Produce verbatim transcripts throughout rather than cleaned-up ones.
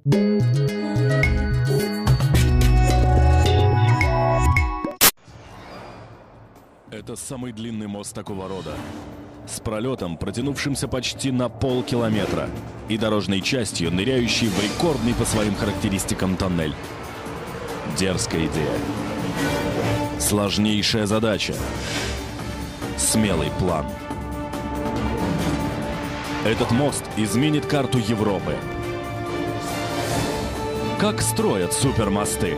Это самый длинный мост такого рода, с пролетом, протянувшимся почти на полкилометра, и дорожной частью, ныряющей в рекордный по своим характеристикам тоннель. Дерзкая идея. Сложнейшая задача. Смелый план. Этот мост изменит карту Европы. Как строят супермосты?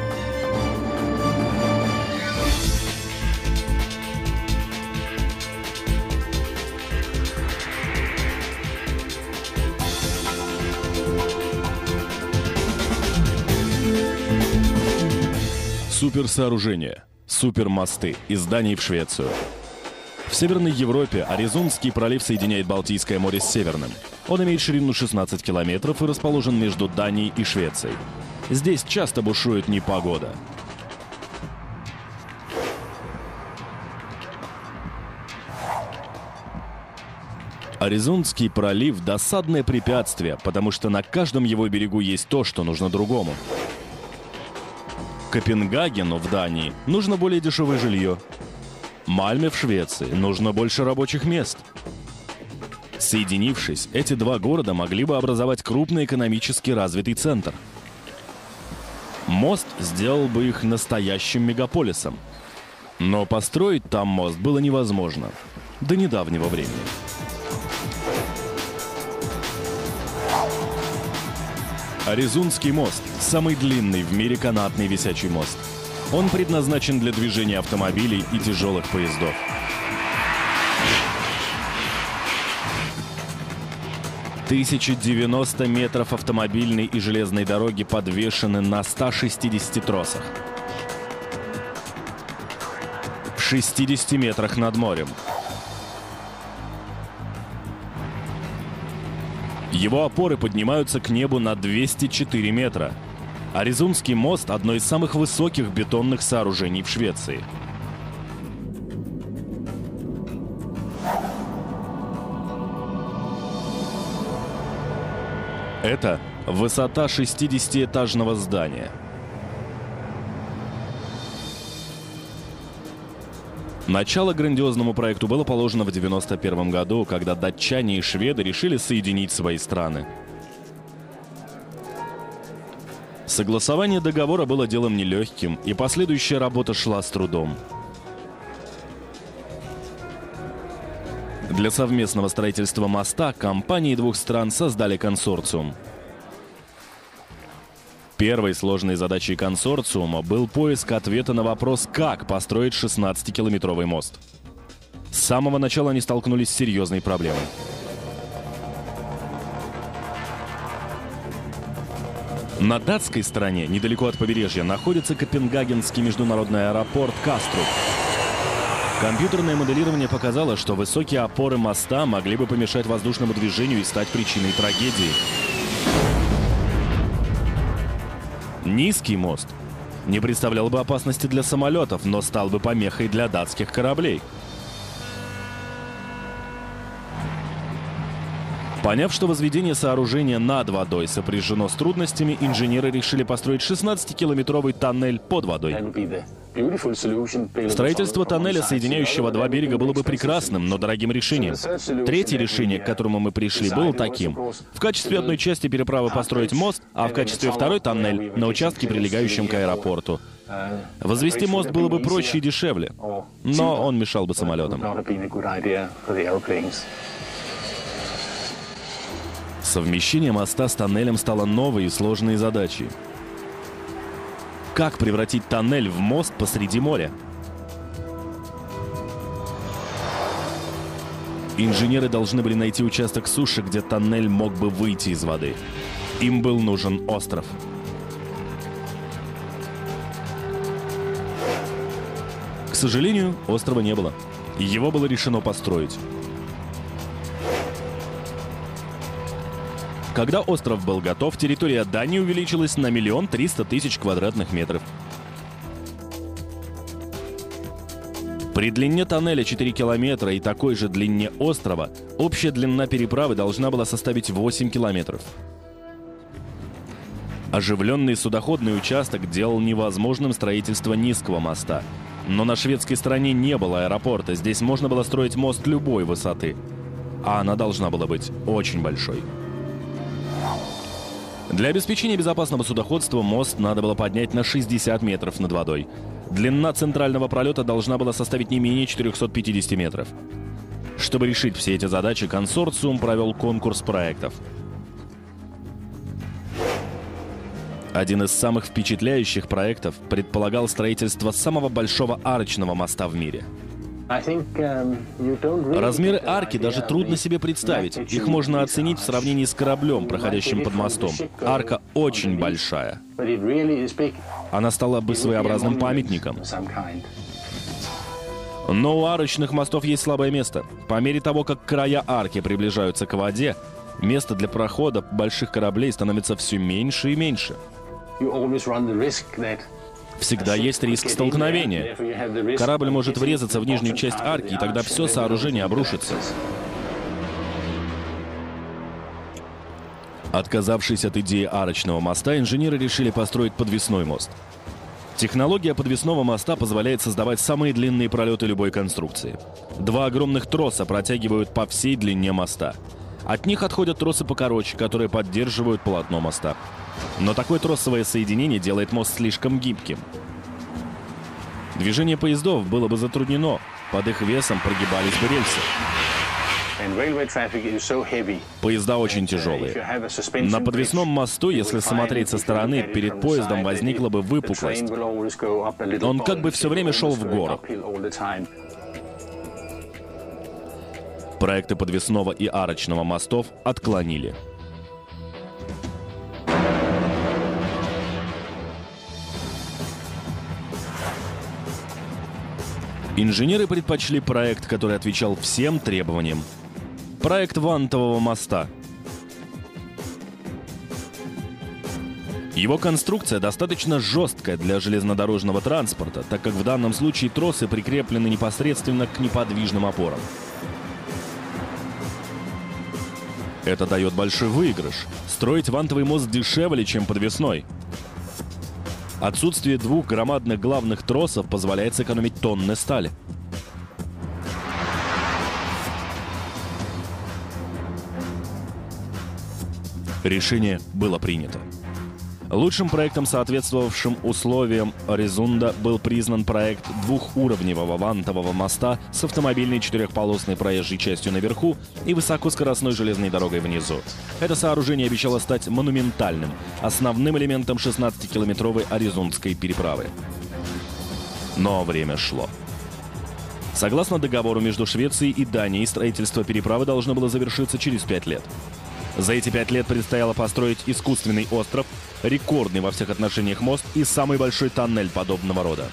Суперсооружения, супермосты из Дании в Швецию. В Северной Европе Аризонский пролив соединяет Балтийское море с Северным. Он имеет ширину шестнадцать километров и расположен между Данией и Швецией. Здесь часто бушует непогода. Аризонский пролив – досадное препятствие, потому что на каждом его берегу есть то, что нужно другому. Копенгагену в Дании нужно более дешевое жилье. Мальме в Швеции нужно больше рабочих мест. Соединившись, эти два города могли бы образовать крупный экономически развитый центр. Мост сделал бы их настоящим мегаполисом. Но построить там мост было невозможно до недавнего времени. Аризонский мост – самый длинный в мире канатный висячий мост. Он предназначен для движения автомобилей и тяжелых поездов. тысяча девяносто метров автомобильной и железной дороги подвешены на ста шестидесяти тросах. В шестидесяти метрах над морем. Его опоры поднимаются к небу на двести четыре метра. Аризонский мост – одно из самых высоких бетонных сооружений в Швеции. Это высота шестидесятиэтажного здания. Начало грандиозному проекту было положено в девяносто первом году, когда датчане и шведы решили соединить свои страны. Согласование договора было делом нелегким, и последующая работа шла с трудом. Для совместного строительства моста компании двух стран создали консорциум. Первой сложной задачей консорциума был поиск ответа на вопрос, как построить шестнадцатикилометровый мост. С самого начала они столкнулись с серьезной проблемой. На датской стороне, недалеко от побережья, находится Копенгагенский международный аэропорт Каструп. Компьютерное моделирование показало, что высокие опоры моста могли бы помешать воздушному движению и стать причиной трагедии. Низкий мост не представлял бы опасности для самолетов, но стал бы помехой для датских кораблей. Поняв, что возведение сооружения над водой сопряжено с трудностями, инженеры решили построить шестнадцатикилометровый тоннель под водой. Строительство тоннеля, соединяющего два берега, было бы прекрасным, но дорогим решением. Третье решение, к которому мы пришли, было таким. В качестве одной части переправы построить мост, а в качестве второй тоннель на участке, прилегающем к аэропорту. Возвести мост было бы проще и дешевле, но он мешал бы самолетам. Совмещение моста с тоннелем стало новой и сложной задачей. Как превратить тоннель в мост посреди моря? Инженеры должны были найти участок суши, где тоннель мог бы выйти из воды. Им был нужен остров. К сожалению, острова не было. Его было решено построить. Когда остров был готов, территория Дании увеличилась на миллион триста тысяч квадратных метров. При длине тоннеля четыре километра и такой же длине острова общая длина переправы должна была составить восемь километров. Оживленный судоходный участок делал невозможным строительство низкого моста. Но на шведской стороне не было аэропорта, здесь можно было строить мост любой высоты. А она должна была быть очень большой. Для обеспечения безопасного судоходства мост надо было поднять на шестьдесят метров над водой. Длина центрального пролета должна была составить не менее четырехсот пятидесяти метров. Чтобы решить все эти задачи, консорциум провел конкурс проектов. Один из самых впечатляющих проектов предполагал строительство самого большого арочного моста в мире. Размеры арки даже трудно себе представить. Их можно оценить в сравнении с кораблем, проходящим под мостом. Арка очень большая. Она стала бы своеобразным памятником. Но у арочных мостов есть слабое место. По мере того, как края арки приближаются к воде, место для прохода больших кораблей становится все меньше и меньше. Всегда есть риск столкновения. Корабль может врезаться в нижнюю часть арки, и тогда все сооружение обрушится. Отказавшись от идеи арочного моста, инженеры решили построить подвесной мост. Технология подвесного моста позволяет создавать самые длинные пролеты любой конструкции. Два огромных троса протягивают по всей длине моста. От них отходят тросы покороче, которые поддерживают полотно моста. Но такое тросовое соединение делает мост слишком гибким. Движение поездов было бы затруднено, под их весом прогибались бы рельсы. Поезда очень тяжелые. На подвесном мосту, если смотреть со стороны, перед поездом возникла бы выпуклость. Он как бы все время шел в гору. Проекты подвесного и арочного мостов отклонили. Инженеры предпочли проект, который отвечал всем требованиям. Проект вантового моста. Его конструкция достаточно жесткая для железнодорожного транспорта, так как в данном случае тросы прикреплены непосредственно к неподвижным опорам. Это дает большой выигрыш. Строить вантовый мост дешевле, чем подвесной. Отсутствие двух громадных главных тросов позволяет сэкономить тонны стали. Решение было принято. Лучшим проектом, соответствовавшим условиям Орезунда, был признан проект двухуровневого вантового моста с автомобильной четырехполосной проезжей частью наверху и высокоскоростной железной дорогой внизу. Это сооружение обещало стать монументальным, основным элементом шестнадцатикилометровой Орезундской переправы. Но время шло. Согласно договору между Швецией и Данией, строительство переправы должно было завершиться через пять лет. За эти пять лет предстояло построить искусственный остров, рекордный во всех отношениях мост и самый большой тоннель подобного рода.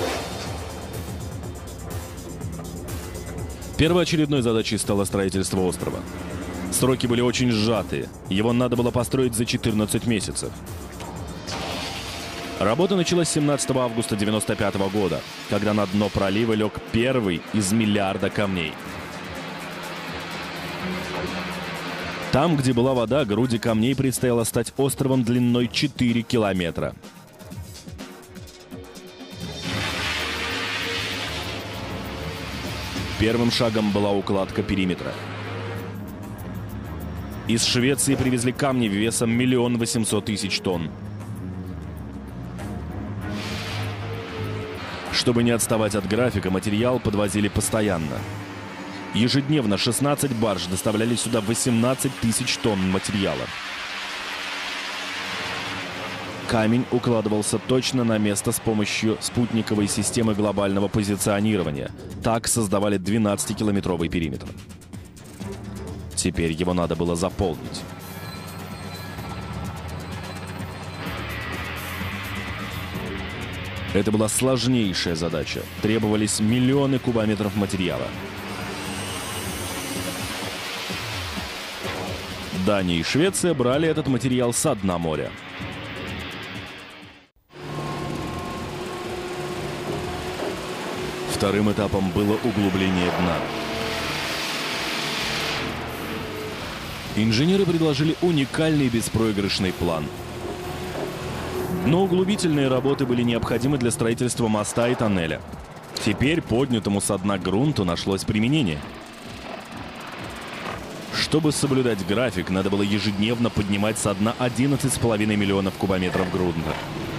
Первоочередной задачей стало строительство острова. Сроки были очень сжатые, его надо было построить за четырнадцать месяцев. Работа началась семнадцатого августа девяносто пятого года, когда на дно пролива лег первый из миллиарда камней. Там, где была вода, груди камней предстояло стать островом длиной четыре километра. Первым шагом была укладка периметра. Из Швеции привезли камни весом миллион восемьсот тысяч тонн. Чтобы не отставать от графика, материал подвозили постоянно. Ежедневно шестнадцать барж доставляли сюда восемнадцать тысяч тонн материала. Камень укладывался точно на место с помощью спутниковой системы глобального позиционирования. Так создавали двенадцатикилометровый периметр. Теперь его надо было заполнить. Это была сложнейшая задача. Требовались миллионы кубометров материала. Дания и Швеция брали этот материал со дна моря. Вторым этапом было углубление дна. Инженеры предложили уникальный беспроигрышный план. Но углубительные работы были необходимы для строительства моста и тоннеля. Теперь поднятому со дна грунту нашлось применение. Чтобы соблюдать график, надо было ежедневно поднимать со дна одиннадцать с половиной миллионов кубометров грунта.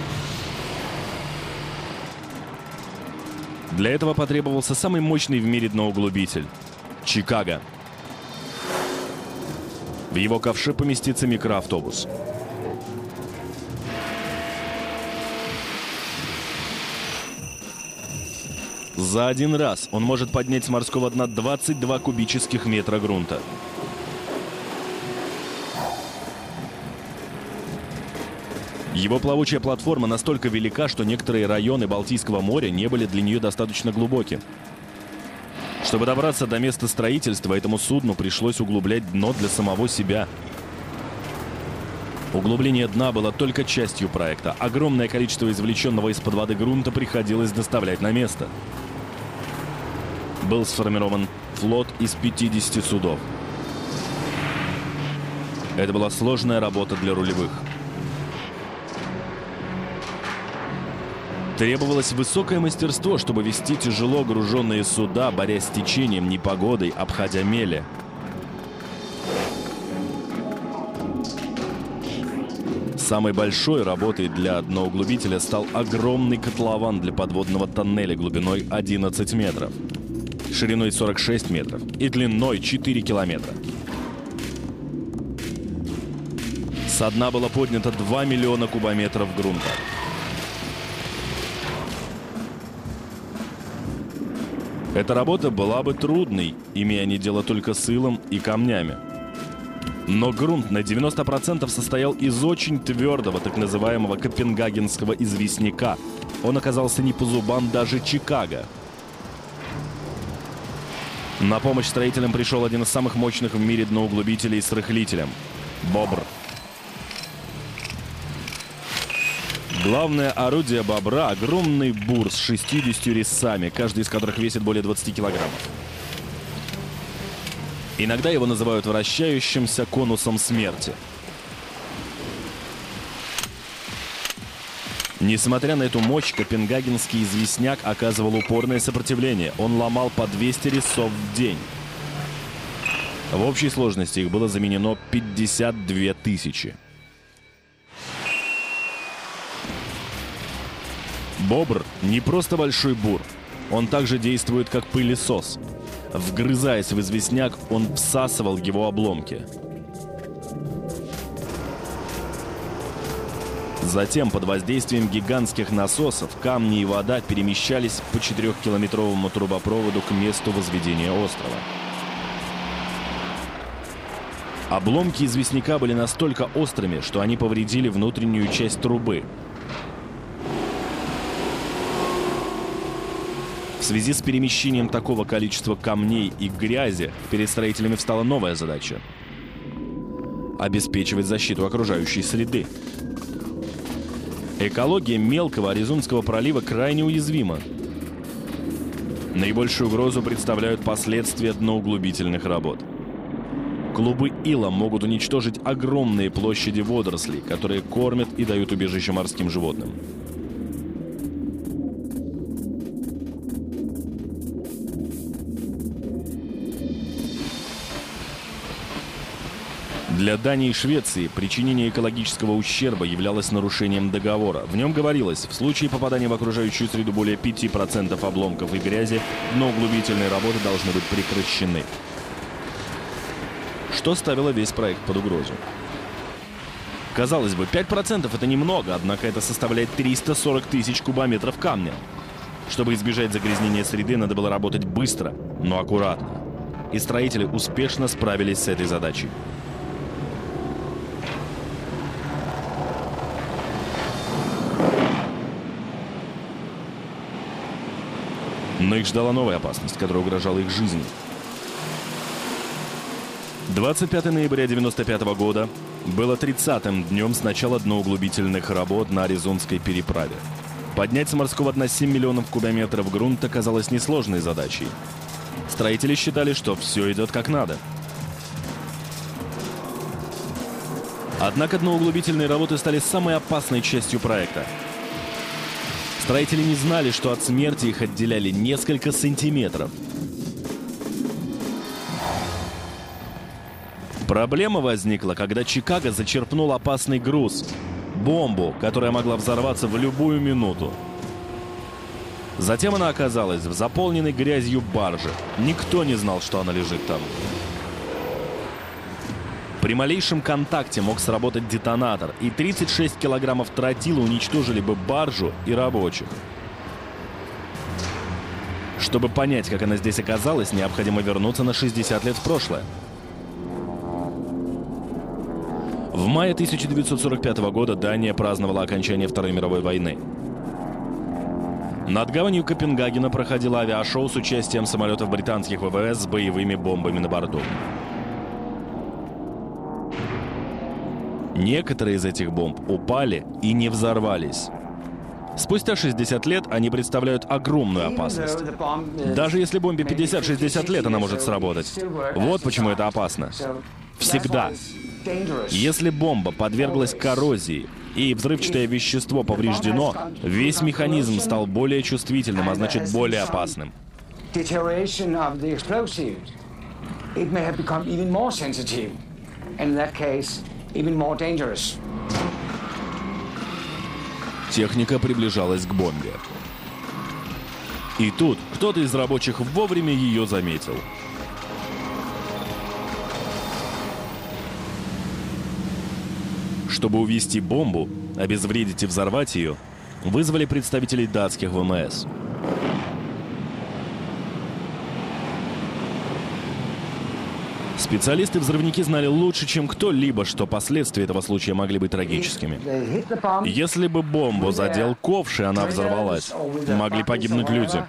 Для этого потребовался самый мощный в мире дноуглубитель — Чикаго. В его ковше поместится микроавтобус. За один раз он может поднять с морского дна двадцать два кубических метра грунта. Его плавучая платформа настолько велика, что некоторые районы Балтийского моря не были для нее достаточно глубоки. Чтобы добраться до места строительства, этому судну пришлось углублять дно для самого себя. Углубление дна было только частью проекта. Огромное количество извлеченного из-под воды грунта приходилось доставлять на место. Был сформирован флот из пятидесяти судов. Это была сложная работа для рулевых. Требовалось высокое мастерство, чтобы вести тяжело груженные суда, борясь с течением, непогодой, обходя мели. Самой большой работой для дноуглубителя стал огромный котлован для подводного тоннеля глубиной одиннадцать метров, шириной сорок шесть метров и длиной четыре километра. Со дна было поднято два миллиона кубометров грунта. Эта работа была бы трудной, имея они дело только с илом и камнями. Но грунт на девяносто процентов состоял из очень твердого, так называемого копенгагенского известняка. Он оказался не по зубам даже Чикаго. На помощь строителям пришел один из самых мощных в мире дноуглубителей с рыхлителем — «Бобр». Главное орудие «Бобра» — огромный бур с шестьюдесятью резцами, каждый из которых весит более двадцати килограммов. Иногда его называют вращающимся конусом смерти. Несмотря на эту мощь, копенгагенский известняк оказывал упорное сопротивление. Он ломал по двести резцов в день. В общей сложности их было заменено пятьдесят две тысячи. «Бобр» — не просто большой бур. Он также действует как пылесос. Вгрызаясь в известняк, он всасывал его обломки. Затем, под воздействием гигантских насосов, камни и вода перемещались по четырехкилометровому трубопроводу к месту возведения острова. Обломки известняка были настолько острыми, что они повредили внутреннюю часть трубы. В связи с перемещением такого количества камней и грязи перед строителями встала новая задача — обеспечивать защиту окружающей среды. Экология мелкого Аризонского пролива крайне уязвима. Наибольшую угрозу представляют последствия дноуглубительных работ. Клубы ила могут уничтожить огромные площади водорослей, которые кормят и дают убежище морским животным. Для Дании и Швеции причинение экологического ущерба являлось нарушением договора. В нем говорилось, в случае попадания в окружающую среду более пяти процентов обломков и грязи, дноуглубительные работы должны быть прекращены. Что ставило весь проект под угрозу. Казалось бы, пять процентов это немного, однако это составляет триста сорок тысяч кубометров камня. Чтобы избежать загрязнения среды, надо было работать быстро, но аккуратно. И строители успешно справились с этой задачей. Но их ждала новая опасность, которая угрожала их жизни. двадцать пятого ноября девяносто пятого года было тридцатым днем с начала дноуглубительных работ на Аризонской переправе. Поднять с морского дна семь миллионов кубометров грунта казалось несложной задачей. Строители считали, что все идет как надо. Однако дноуглубительные работы стали самой опасной частью проекта. Строители не знали, что от смерти их отделяли несколько сантиметров. Проблема возникла, когда Чикаго зачерпнул опасный груз — бомбу, которая могла взорваться в любую минуту. Затем она оказалась в заполненной грязью барже. Никто не знал, что она лежит там. При малейшем контакте мог сработать детонатор, и тридцать шесть килограммов тротила уничтожили бы баржу и рабочих. Чтобы понять, как она здесь оказалась, необходимо вернуться на шестьдесят лет в прошлое. В мае тысяча девятьсот сорок пятого года Дания праздновала окончание Второй мировой войны. Над гаванью Копенгагена проходило авиашоу с участием самолетов британских ВВС с боевыми бомбами на борту. Некоторые из этих бомб упали и не взорвались. Спустя шестьдесят лет они представляют огромную опасность. Даже если бомбе пятьдесят-шестьдесят лет, она может сработать. Вот почему это опасно. Всегда. Если бомба подверглась коррозии и взрывчатое вещество повреждено, весь механизм стал более чувствительным, а значит более опасным. Техника приближалась к бомбе. И тут кто-то из рабочих вовремя ее заметил. Чтобы увести бомбу, обезвредить и взорвать ее, вызвали представителей датских ВМС. Специалисты-взрывники знали лучше, чем кто-либо, что последствия этого случая могли быть трагическими. Если бы бомбу задел ковш, и она взорвалась, могли погибнуть люди.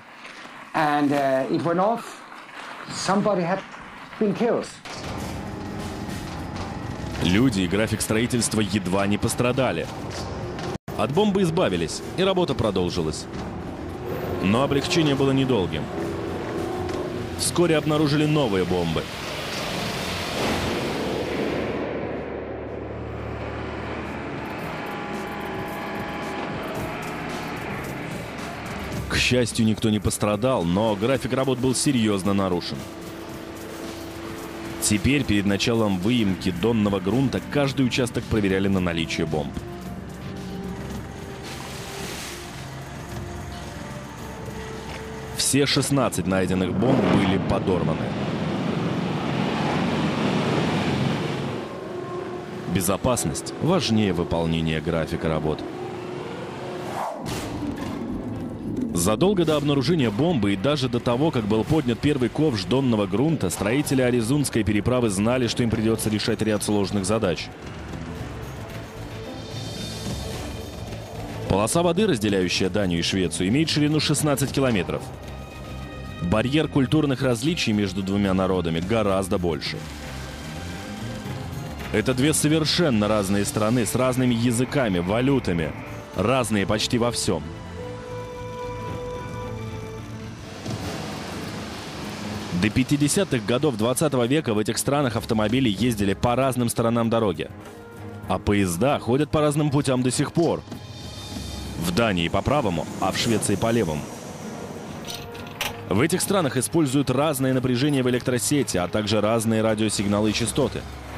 Люди и график строительства едва не пострадали. От бомбы избавились, и работа продолжилась. Но облегчение было недолгим. Вскоре обнаружили новые бомбы. К счастью, никто не пострадал, но график работ был серьезно нарушен. Теперь, перед началом выемки донного грунта, каждый участок проверяли на наличие бомб. Все шестнадцать найденных бомб были подорваны. Безопасность важнее выполнения графика работ. Задолго до обнаружения бомбы и даже до того, как был поднят первый ковш донного грунта, строители Аризонской переправы знали, что им придется решать ряд сложных задач. Полоса воды, разделяющая Данию и Швецию, имеет ширину шестнадцать километров. Барьер культурных различий между двумя народами гораздо больше. Это две совершенно разные страны с разными языками, валютами, разные почти во всем. До пятидесятых годов двадцатого века в этих странах автомобили ездили по разным сторонам дороги. А поезда ходят по разным путям до сих пор. В Дании по правому, а в Швеции по левому. В этих странах используют разное напряжение в электросети, а также разные радиосигналы и частоты.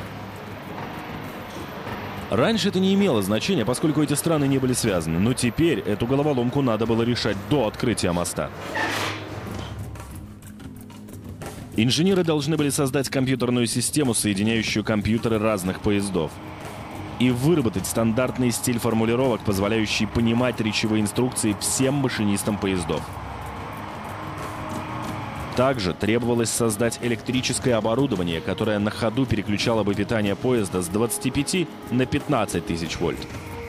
Раньше это не имело значения, поскольку эти страны не были связаны, но теперь эту головоломку надо было решать до открытия моста. Инженеры должны были создать компьютерную систему, соединяющую компьютеры разных поездов, и выработать стандартный стиль формулировок, позволяющий понимать речевые инструкции всем машинистам поездов. Также требовалось создать электрическое оборудование, которое на ходу переключало бы питание поезда с двадцати пяти на пятнадцать тысяч вольт.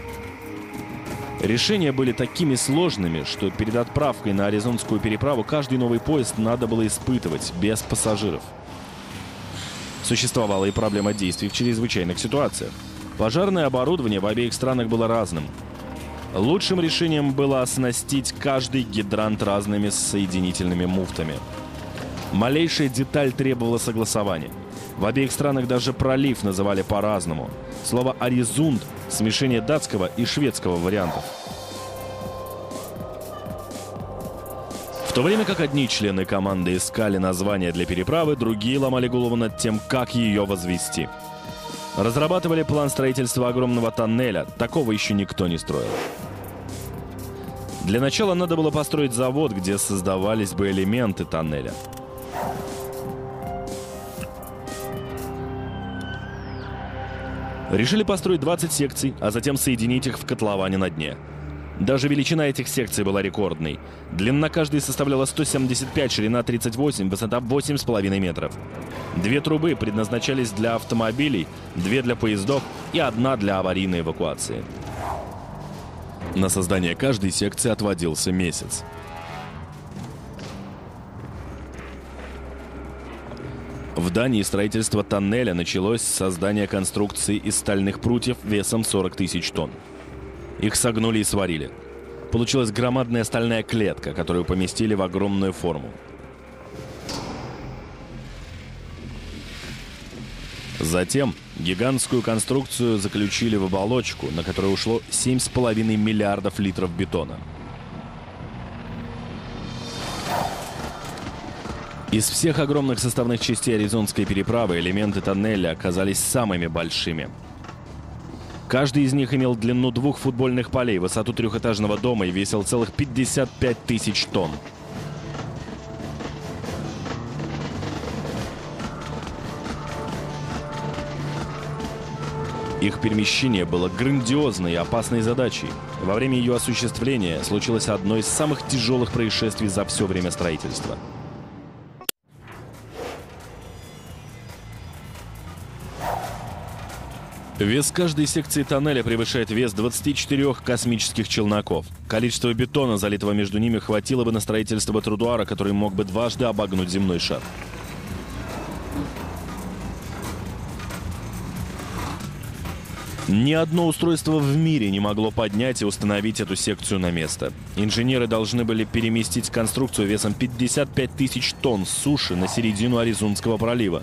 Решения были такими сложными, что перед отправкой на Аризонскую переправу каждый новый поезд надо было испытывать без пассажиров. Существовала и проблема действий в чрезвычайных ситуациях. Пожарное оборудование в обеих странах было разным. Лучшим решением было оснастить каждый гидрант разными соединительными муфтами. Малейшая деталь требовала согласования. В обеих странах даже пролив называли по-разному. Слово «Аризунд» — смешение датского и шведского вариантов. В то время как одни члены команды искали названия для переправы, другие ломали голову над тем, как ее возвести. Разрабатывали план строительства огромного тоннеля. Такого еще никто не строил. Для начала надо было построить завод, где создавались бы элементы тоннеля. Решили построить двадцать секций, а затем соединить их в котловане на дне. Даже величина этих секций была рекордной. Длина каждой составляла сто семьдесят пять, ширина тридцать восемь, высота восемь с половиной метров. Две трубы предназначались для автомобилей, две для поездов и одна для аварийной эвакуации. На создание каждой секции отводился месяц. В Дании строительство тоннеля началось с создания конструкции из стальных прутьев весом сорок тысяч тонн. Их согнули и сварили. Получилась громадная стальная клетка, которую поместили в огромную форму. Затем гигантскую конструкцию заключили в оболочку, на которую ушло семь с половиной миллиардов литров бетона. Из всех огромных составных частей Аризонской переправы элементы тоннеля оказались самыми большими. Каждый из них имел длину двух футбольных полей, высоту трехэтажного дома и весил целых пятьдесят пять тысяч тонн. Их перемещение было грандиозной и опасной задачей. Во время ее осуществления случилось одно из самых тяжелых происшествий за все время строительства. Вес каждой секции тоннеля превышает вес двадцати четырёх космических челноков. Количество бетона, залитого между ними, хватило бы на строительство тротуара, который мог бы дважды обогнуть земной шар. Ни одно устройство в мире не могло поднять и установить эту секцию на место. Инженеры должны были переместить конструкцию весом пятьдесят пять тысяч тонн с суши на середину Аризонского пролива.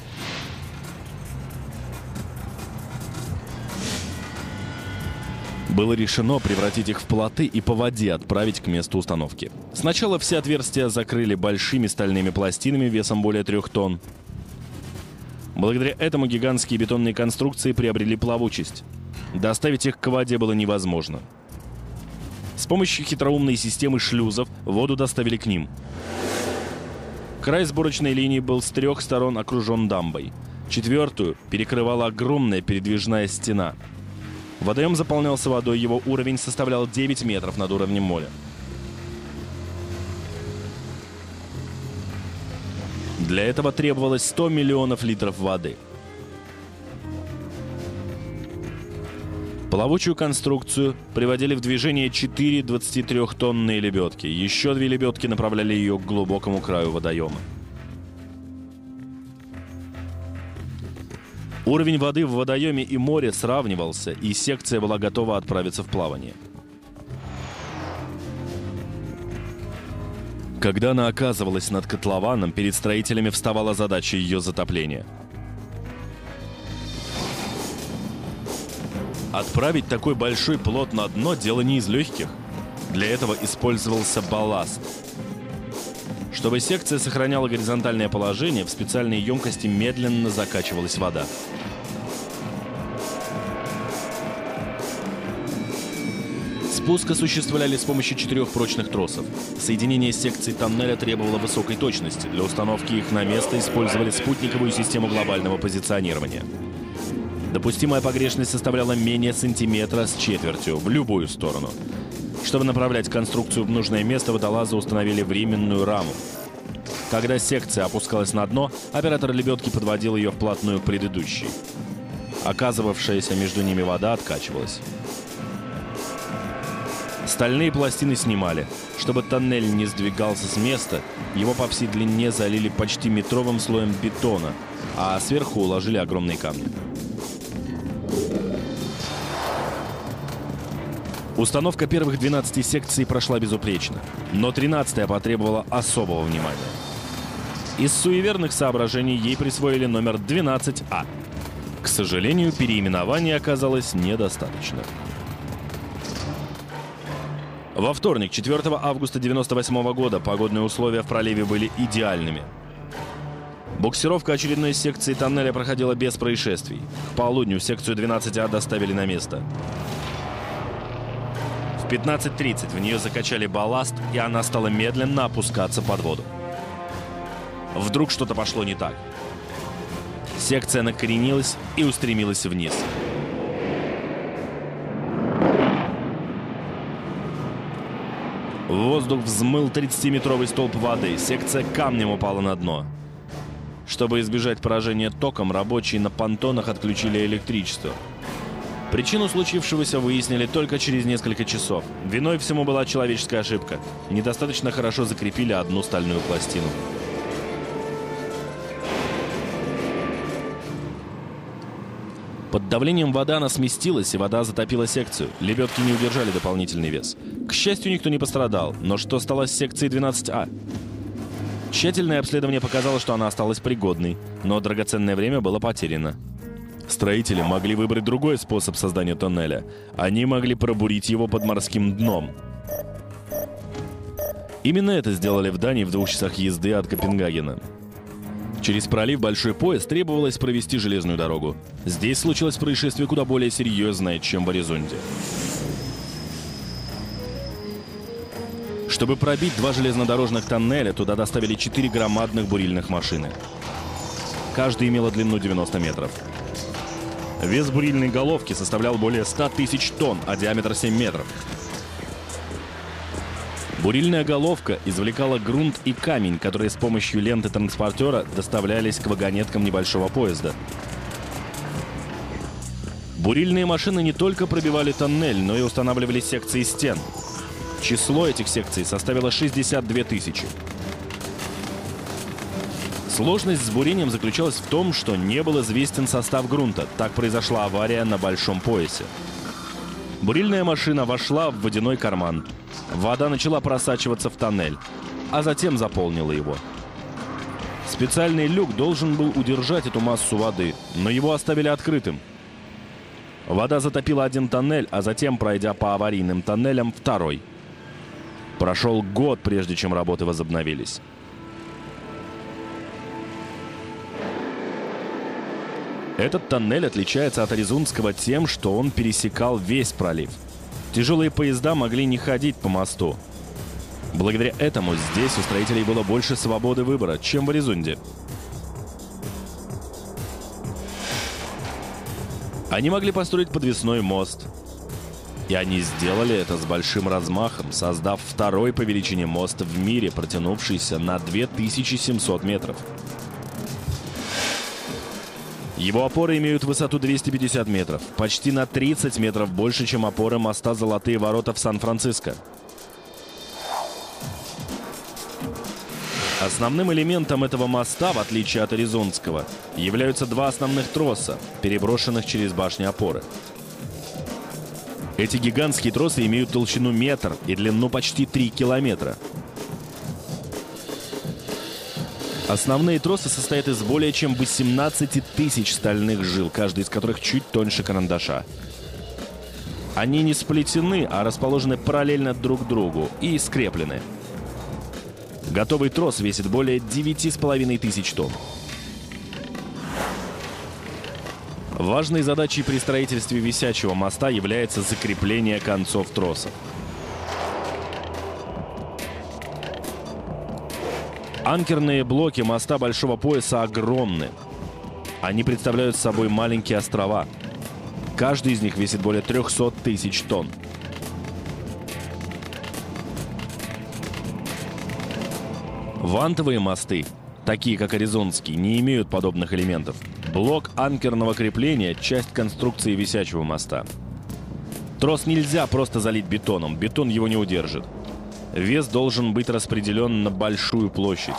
Было решено превратить их в плоты и по воде отправить к месту установки. Сначала все отверстия закрыли большими стальными пластинами весом более трех тонн. Благодаря этому гигантские бетонные конструкции приобрели плавучесть. Доставить их к воде было невозможно. С помощью хитроумной системы шлюзов воду доставили к ним. Край сборочной линии был с трех сторон окружен дамбой. Четвертую перекрывала огромная передвижная стена. Водоем заполнялся водой, его уровень составлял девять метров над уровнем моря. Для этого требовалось сто миллионов литров воды. Плавучую конструкцию приводили в движение четыре двадцатитрёхтонные лебедки. Еще две лебедки направляли ее к глубокому краю водоема. Уровень воды в водоеме и море сравнивался, и секция была готова отправиться в плавание. Когда она оказывалась над котлованом, перед строителями вставала задача ее затопления. Отправить такой большой плот на дно – дело не из легких. Для этого использовался балласт. Чтобы секция сохраняла горизонтальное положение, в специальной емкости медленно закачивалась вода. Спуск осуществляли с помощью четырех прочных тросов. Соединение секций тоннеля требовало высокой точности. Для установки их на место использовали спутниковую систему глобального позиционирования. Допустимая погрешность составляла менее сантиметра с четвертью в любую сторону. Чтобы направлять конструкцию в нужное место, водолазы установили временную раму. Когда секция опускалась на дно, оператор лебедки подводил ее вплотную к предыдущей. Оказывавшаяся между ними вода откачивалась. Стальные пластины снимали. Чтобы тоннель не сдвигался с места, его по всей длине залили почти метровым слоем бетона, а сверху уложили огромные камни. Установка первых двенадцати секций прошла безупречно, но тринадцатая потребовала особого внимания. Из суеверных соображений ей присвоили номер двенадцать А. К сожалению, переименования оказалось недостаточно. Во вторник, четвёртого августа девяносто восьмого года, погодные условия в проливе были идеальными. Буксировка очередной секции тоннеля проходила без происшествий. К полудню секцию двенадцать А доставили на место. В пятнадцать тридцать в нее закачали балласт, и она стала медленно опускаться под воду. Вдруг что-то пошло не так. Секция накренилась и устремилась вниз. В воздух взмыл тридцатиметровый столб воды. Секция камнем упала на дно. Чтобы избежать поражения током, рабочие на понтонах отключили электричество. Причину случившегося выяснили только через несколько часов. Виной всему была человеческая ошибка. Недостаточно хорошо закрепили одну стальную пластину. Под давлением вода она сместилась, и вода затопила секцию. Лебедки не удержали дополнительный вес. К счастью, никто не пострадал. Но что стало с секцией двенадцать А? Тщательное обследование показало, что она осталась пригодной, но драгоценное время было потеряно. Строители могли выбрать другой способ создания тоннеля. Они могли пробурить его под морским дном. Именно это сделали в Дании в двух часах езды от Копенгагена. Через пролив Большой пояс требовалось провести железную дорогу. Здесь случилось происшествие куда более серьезное, чем в Оризонте. Чтобы пробить два железнодорожных тоннеля, туда доставили четыре громадных бурильных машины. Каждая имела длину девяносто метров. Вес бурильной головки составлял более ста тысяч тонн, а диаметр семь метров. Бурильная головка извлекала грунт и камень, которые с помощью ленты транспортера доставлялись к вагонеткам небольшого поезда. Бурильные машины не только пробивали тоннель, но и устанавливали секции стен. Число этих секций составило шестьдесят две тысячи. Сложность с бурением заключалась в том, что не был известен состав грунта. Так произошла авария на Большом поясе. Бурильная машина вошла в водяной карман. Вода начала просачиваться в тоннель, а затем заполнила его. Специальный люк должен был удержать эту массу воды, но его оставили открытым. Вода затопила один тоннель, а затем, пройдя по аварийным тоннелям, второй. Прошел год, прежде чем работы возобновились. Этот тоннель отличается от Оризонтского тем, что он пересекал весь пролив. Тяжелые поезда могли не ходить по мосту. Благодаря этому здесь у строителей было больше свободы выбора, чем в Оризонте. Они могли построить подвесной мост. И они сделали это с большим размахом, создав второй по величине мост в мире, протянувшийся на две тысячи семьсот метров. Его опоры имеют высоту двести пятьдесят метров, почти на тридцать метров больше, чем опоры моста «Золотые ворота» в Сан-Франциско. Основным элементом этого моста, в отличие от Оризонтского, являются два основных троса, переброшенных через башни опоры. Эти гигантские тросы имеют толщину метр и длину почти три километра. Основные тросы состоят из более чем восемнадцати тысяч стальных жил, каждый из которых чуть тоньше карандаша. Они не сплетены, а расположены параллельно друг другу и скреплены. Готовый трос весит более девяти с половиной тысяч тонн. Важной задачей при строительстве висячего моста является закрепление концов тросов. Анкерные блоки моста Большого пояса огромны. Они представляют собой маленькие острова. Каждый из них весит более трёхсот тысяч тонн. Вантовые мосты, такие как Оризонтский, не имеют подобных элементов. Блок анкерного крепления – часть конструкции висячего моста. Трос нельзя просто залить бетоном, бетон его не удержит. Вес должен быть распределен на большую площадь.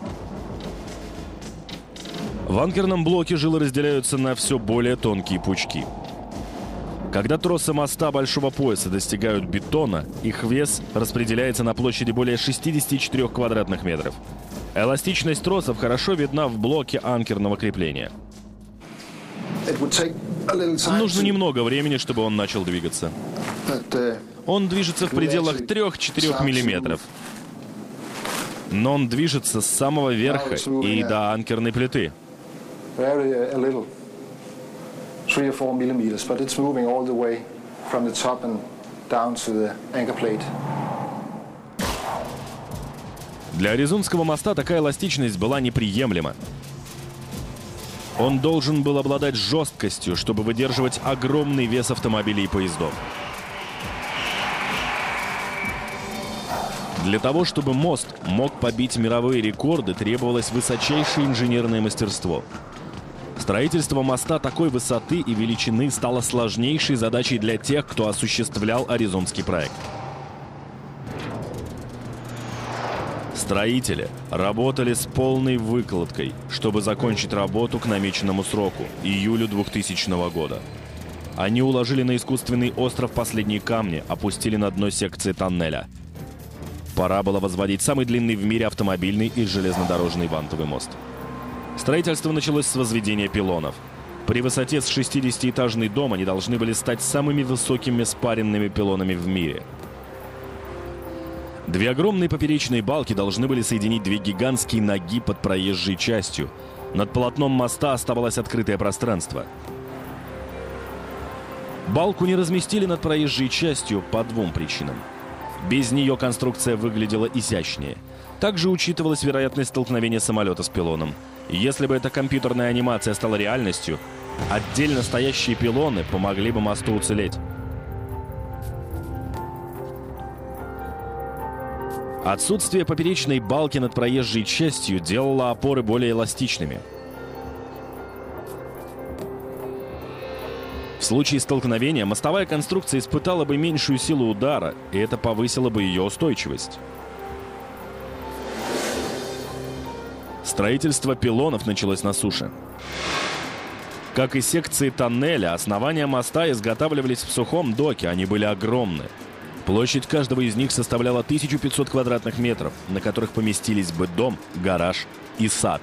В анкерном блоке жилы разделяются на все более тонкие пучки. Когда тросы моста Большого пояса достигают бетона, их вес распределяется на площади более шестидесяти четырёх квадратных метров. Эластичность тросов хорошо видна в блоке анкерного крепления. Нужно немного времени, чтобы он начал двигаться. Он движется в пределах трёх-четырёх миллиметров. Но он движется с самого верха и до анкерной плиты. Для Аризонского моста такая эластичность была неприемлема. Он должен был обладать жесткостью, чтобы выдерживать огромный вес автомобилей и поездов. Для того, чтобы мост мог побить мировые рекорды, требовалось высочайшее инженерное мастерство. Строительство моста такой высоты и величины стало сложнейшей задачей для тех, кто осуществлял Аризонский проект. Строители работали с полной выкладкой, чтобы закончить работу к намеченному сроку – июлю двухтысячного года. Они уложили на искусственный остров последние камни, опустили на дно секции тоннеля. Пора было возводить самый длинный в мире автомобильный и железнодорожный вантовый мост. Строительство началось с возведения пилонов. При высоте с шестидесятиэтажный дом они должны были стать самыми высокими спаренными пилонами в мире. Две огромные поперечные балки должны были соединить две гигантские ноги под проезжей частью. Над полотном моста оставалось открытое пространство. Балку не разместили над проезжей частью по двум причинам. Без нее конструкция выглядела изящнее. Также учитывалась вероятность столкновения самолета с пилоном. Если бы эта компьютерная анимация стала реальностью, отдельно стоящие пилоны помогли бы мосту уцелеть. Отсутствие поперечной балки над проезжей частью делало опоры более эластичными. В случае столкновения мостовая конструкция испытала бы меньшую силу удара, и это повысило бы ее устойчивость. Строительство пилонов началось на суше. Как и секции тоннеля, основания моста изготавливались в сухом доке, они были огромны. Площадь каждого из них составляла тысячу пятьсот квадратных метров, на которых поместились бы дом, гараж и сад.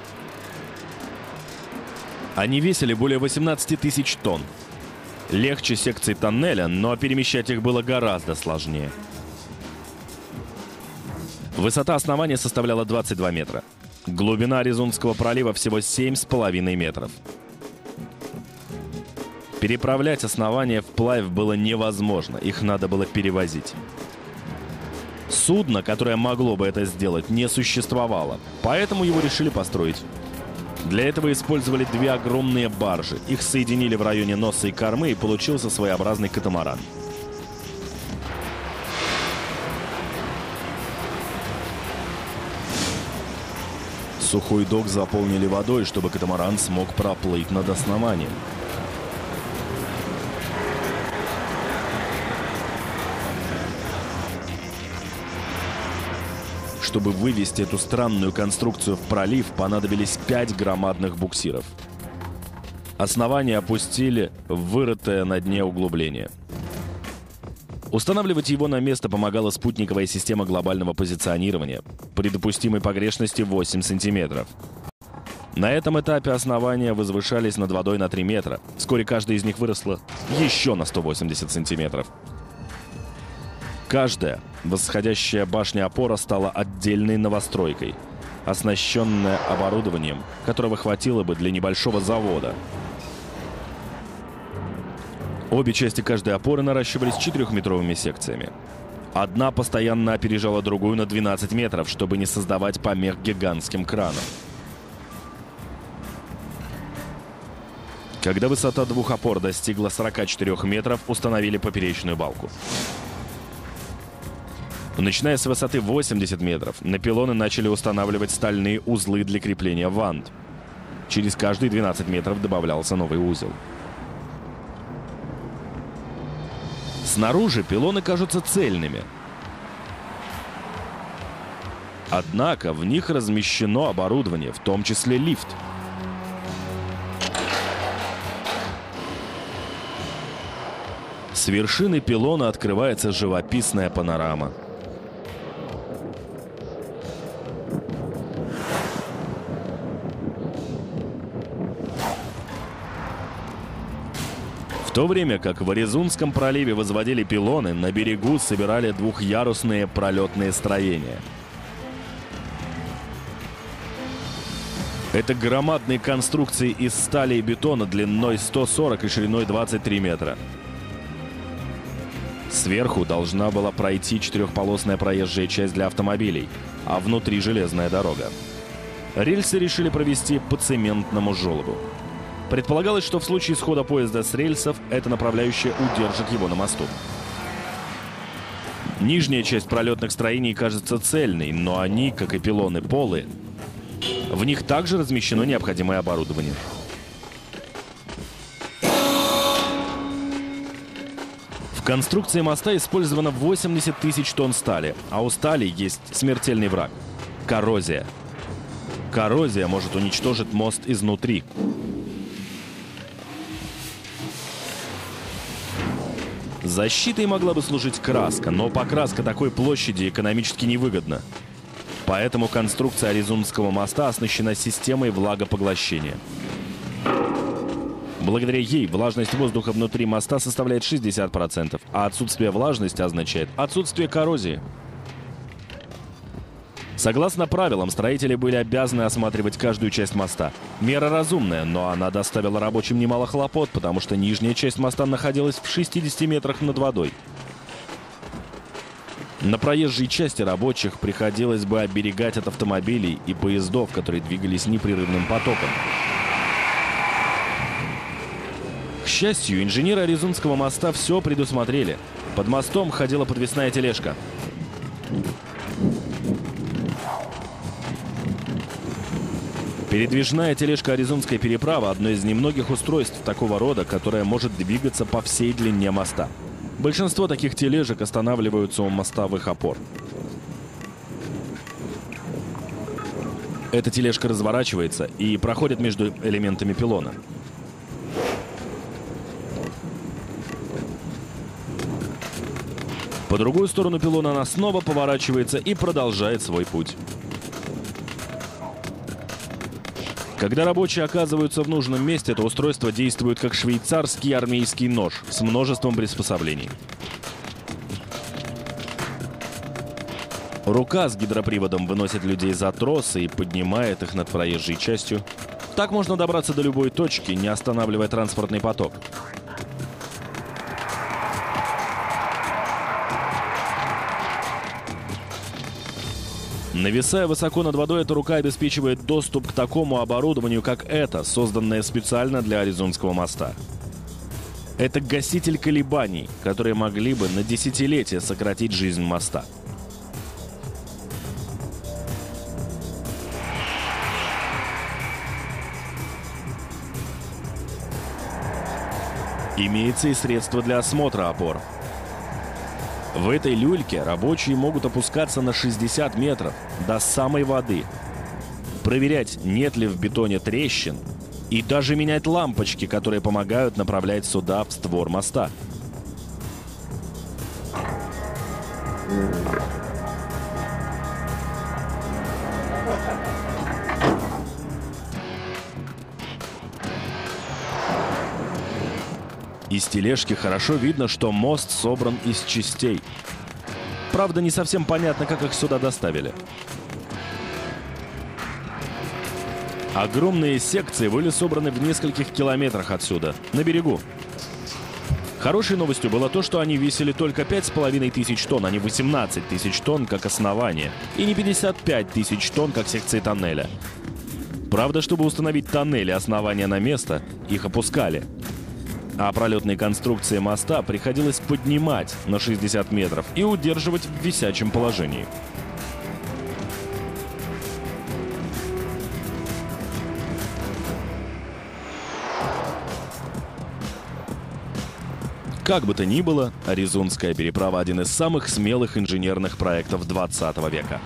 Они весили более восемнадцати тысяч тонн. Легче секций тоннеля, но перемещать их было гораздо сложнее. Высота основания составляла двадцать два метра. Глубина Аризонского пролива всего семь с половиной метров. Переправлять основания вплавь было невозможно, их надо было перевозить. Судно, которое могло бы это сделать, не существовало, поэтому его решили построить. Для этого использовали две огромные баржи. Их соединили в районе носа и кормы, и получился своеобразный катамаран. Сухой док заполнили водой, чтобы катамаран смог проплыть над основанием. Чтобы вывести эту странную конструкцию в пролив, понадобились пять громадных буксиров. Основание опустили в вырытое на дне углубление. Устанавливать его на место помогала спутниковая система глобального позиционирования при допустимой погрешности восемь сантиметров. На этом этапе основания возвышались над водой на три метра. Вскоре каждая из них выросла еще на сто восемьдесят сантиметров. Каждая восходящая башня-опора стала отдельной новостройкой, оснащенная оборудованием, которого хватило бы для небольшого завода. Обе части каждой опоры наращивались четырехметровыми секциями. Одна постоянно опережала другую на двенадцать метров, чтобы не создавать помех гигантским кранам. Когда высота двух опор достигла сорока четырёх метров, установили поперечную балку. Начиная с высоты восемьдесят метров, на пилоны начали устанавливать стальные узлы для крепления вант. Через каждые двенадцать метров добавлялся новый узел. Снаружи пилоны кажутся цельными. Однако в них размещено оборудование, в том числе лифт. С вершины пилона открывается живописная панорама. то время как в Аризонском проливе возводили пилоны, на берегу собирали двухъярусные пролетные строения. Это громадные конструкции из стали и бетона длиной сто сорок и шириной двадцать три метра. Сверху должна была пройти четырехполосная проезжая часть для автомобилей, а внутри железная дорога. Рельсы решили провести по цементному желобу. Предполагалось, что в случае схода поезда с рельсов эта направляющая удержит его на мосту. Нижняя часть пролетных строений кажется цельной, но они, как и пилоны, полые. В них также размещено необходимое оборудование. В конструкции моста использовано восемьдесят тысяч тонн стали, а у стали есть смертельный враг – коррозия. Коррозия может уничтожить мост изнутри. Защитой могла бы служить краска, но покраска такой площади экономически невыгодна. Поэтому конструкция Аризонского моста оснащена системой влагопоглощения. Благодаря ей влажность воздуха внутри моста составляет шестьдесят процентов, а отсутствие влажности означает отсутствие коррозии. Согласно правилам, строители были обязаны осматривать каждую часть моста. Мера разумная, но она доставила рабочим немало хлопот, потому что нижняя часть моста находилась в шестидесяти метрах над водой. На проезжей части рабочих приходилось бы оберегать от автомобилей и поездов, которые двигались непрерывным потоком. К счастью, инженеры Аризонского моста все предусмотрели. Под мостом ходила подвесная тележка. Передвижная тележка Аризонской переправы – одно из немногих устройств такого рода, которое может двигаться по всей длине моста. Большинство таких тележек останавливаются у мостовых опор. Эта тележка разворачивается и проходит между элементами пилона. По другую сторону пилона она снова поворачивается и продолжает свой путь. Когда рабочие оказываются в нужном месте, это устройство действует как швейцарский армейский нож с множеством приспособлений. Рука с гидроприводом выносит людей за тросы и поднимает их над проезжей частью. Так можно добраться до любой точки, не останавливая транспортный поток. Нависая высоко над водой, эта рука обеспечивает доступ к такому оборудованию, как это, созданное специально для Аризонского моста. Это гаситель колебаний, которые могли бы на десятилетия сократить жизнь моста. Имеется и средство для осмотра опор. В этой люльке рабочие могут опускаться на шестьдесят метров до самой воды, проверять, нет ли в бетоне трещин, и даже менять лампочки, которые помогают направлять суда в створ моста. Из тележки хорошо видно, что мост собран из частей. Правда, не совсем понятно, как их сюда доставили. Огромные секции были собраны в нескольких километрах отсюда, на берегу. Хорошей новостью было то, что они весили только пять с половиной тысяч тонн, а не восемнадцать тысяч тонн, как основание, и не пятьдесят пять тысяч тонн, как секции тоннеля. Правда, чтобы установить тоннель и основание на место, их опускали. А пролетные конструкции моста приходилось поднимать на шестьдесят метров и удерживать в висячем положении. Как бы то ни было, Аризонская переправа – один из самых смелых инженерных проектов двадцатого века.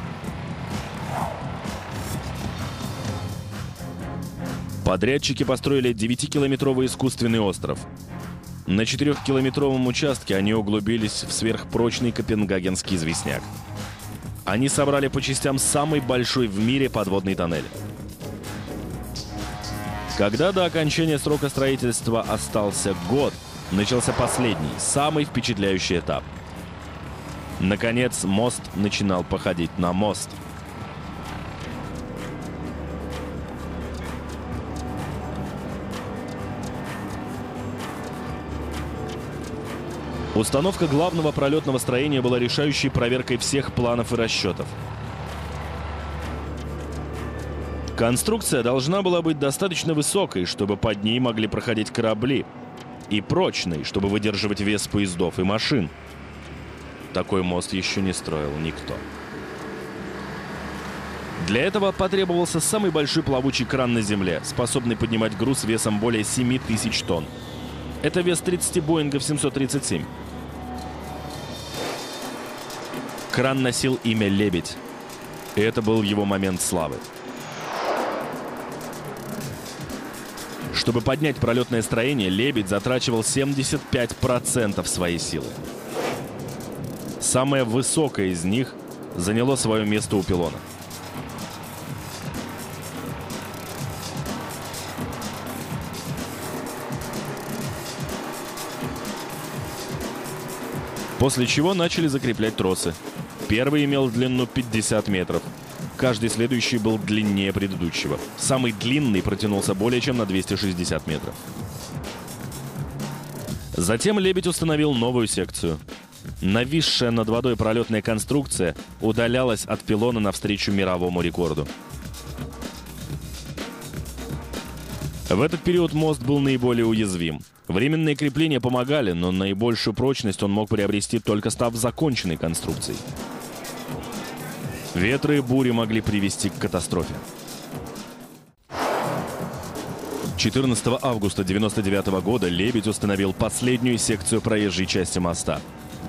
Подрядчики построили девятикилометровый искусственный остров. На четырехкилометровом участке они углубились в сверхпрочный копенгагенский известняк. Они собрали по частям самый большой в мире подводный тоннель. Когда до окончания срока строительства остался год, начался последний, самый впечатляющий этап. Наконец, мост начинал походить на мост. Установка главного пролетного строения была решающей проверкой всех планов и расчетов. Конструкция должна была быть достаточно высокой, чтобы под ней могли проходить корабли, и прочной, чтобы выдерживать вес поездов и машин. Такой мост еще не строил никто. Для этого потребовался самый большой плавучий кран на Земле, способный поднимать груз весом более семи тысяч тонн. Это вес тридцати Боингов семьсот тридцать семь. Кран носил имя «Лебедь», и это был его момент славы. Чтобы поднять пролетное строение, «Лебедь» затрачивал семьдесят пять процентов своей силы. Самое высокое из них заняло свое место у пилона. После чего начали закреплять тросы. Первый имел длину пятьдесят метров. Каждый следующий был длиннее предыдущего. Самый длинный протянулся более чем на двести шестьдесят метров. Затем «Лебедь» установил новую секцию. Нависшая над водой пролетная конструкция удалялась от пилона навстречу мировому рекорду. В этот период мост был наиболее уязвим. Временные крепления помогали, но наибольшую прочность он мог приобрести, только став законченной конструкцией. Ветры и бури могли привести к катастрофе. четырнадцатого августа девяносто девятого года «Лебедь» установил последнюю секцию проезжей части моста.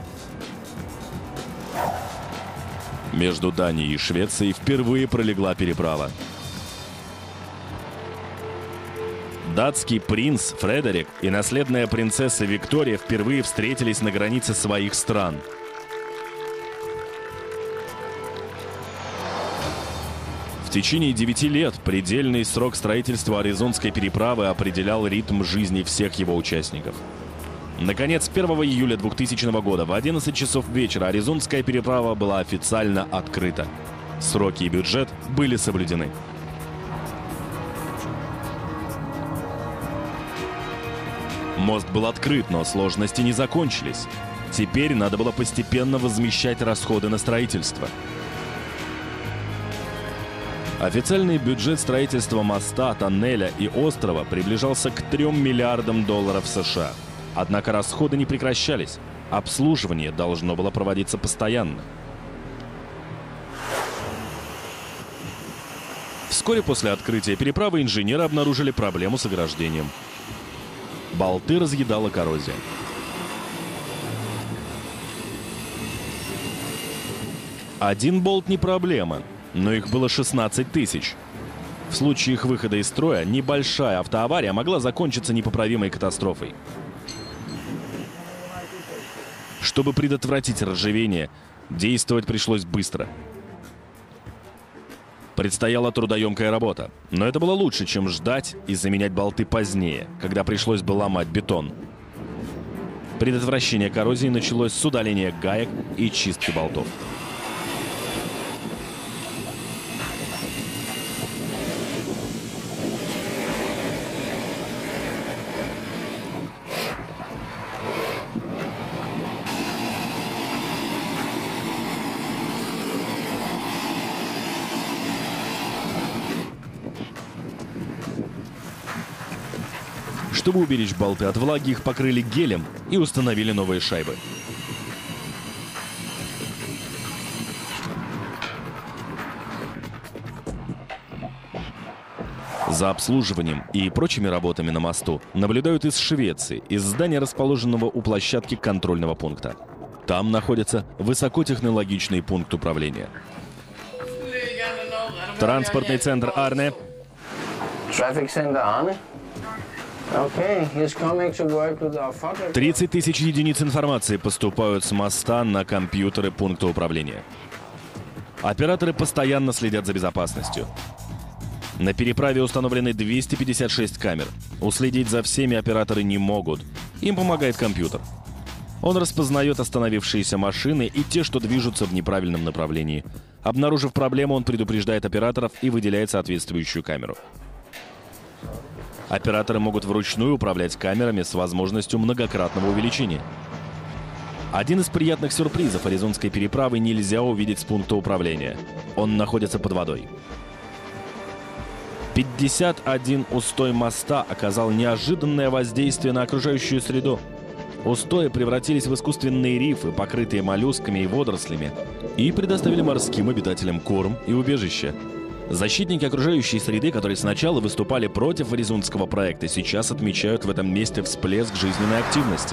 Между Данией и Швецией впервые пролегла переправа. Датский принц Фредерик и наследная принцесса Виктория впервые встретились на границе своих стран. В течение девяти лет предельный срок строительства Аризонской переправы определял ритм жизни всех его участников. Наконец, первого июля двухтысячного года в одиннадцать часов вечера Аризонская переправа была официально открыта. Сроки и бюджет были соблюдены. Мост был открыт, но сложности не закончились. Теперь надо было постепенно возмещать расходы на строительство. Официальный бюджет строительства моста, тоннеля и острова приближался к трем миллиардам долларов США. Однако расходы не прекращались. Обслуживание должно было проводиться постоянно. Вскоре после открытия переправы инженеры обнаружили проблему с ограждением. Болты разъедала коррозия. Один болт не проблема, но их было шестнадцать тысяч. В случае их выхода из строя небольшая автоавария могла закончиться непоправимой катастрофой. Чтобы предотвратить ржавение, действовать пришлось быстро. Предстояла трудоемкая работа, но это было лучше, чем ждать и заменять болты позднее, когда пришлось бы ломать бетон. Предотвращение коррозии началось с удаления гаек и чистки болтов. Чтобы уберечь болты от влаги, их покрыли гелем и установили новые шайбы. За обслуживанием и прочими работами на мосту наблюдают из Швеции, из здания, расположенного у площадки контрольного пункта. Там находится высокотехнологичный пункт управления. Транспортный центр Арне. тридцать тысяч единиц информации поступают с моста на компьютеры пункта управления. Операторы постоянно следят за безопасностью. На переправе установлены двести пятьдесят шесть камер. Уследить за всеми операторы не могут. Им помогает компьютер. Он распознает остановившиеся машины и те, что движутся в неправильном направлении. Обнаружив проблему, он предупреждает операторов и выделяет соответствующую камеру. Операторы могут вручную управлять камерами с возможностью многократного увеличения. Один из приятных сюрпризов Аризонской переправы нельзя увидеть с пункта управления. Он находится под водой. пятьдесят один устой моста оказал неожиданное воздействие на окружающую среду. Устои превратились в искусственные рифы, покрытые моллюсками и водорослями, и предоставили морским обитателям корм и убежище. Защитники окружающей среды, которые сначала выступали против Аризонского проекта, сейчас отмечают в этом месте всплеск жизненной активности.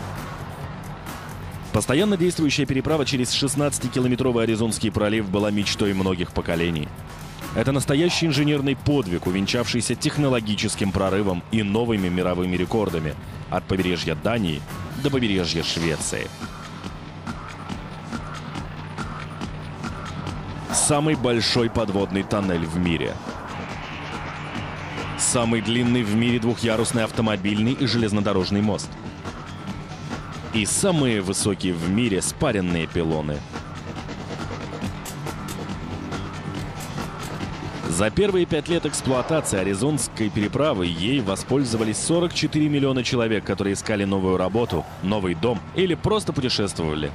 Постоянно действующая переправа через шестнадцатикилометровый Аризонский пролив была мечтой многих поколений. Это настоящий инженерный подвиг, увенчавшийся технологическим прорывом и новыми мировыми рекордами от побережья Дании до побережья Швеции. Самый большой подводный тоннель в мире. Самый длинный в мире двухъярусный автомобильный и железнодорожный мост. И самые высокие в мире спаренные пилоны. За первые пять лет эксплуатации Аризонской переправы ей воспользовались сорок четыре миллиона человек, которые искали новую работу, новый дом или просто путешествовали.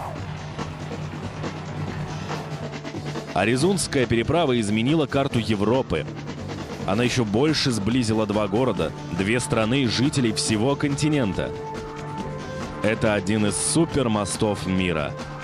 Аризонская переправа изменила карту Европы. Она еще больше сблизила два города, две страны и жителей всего континента. Это один из супермостов мира.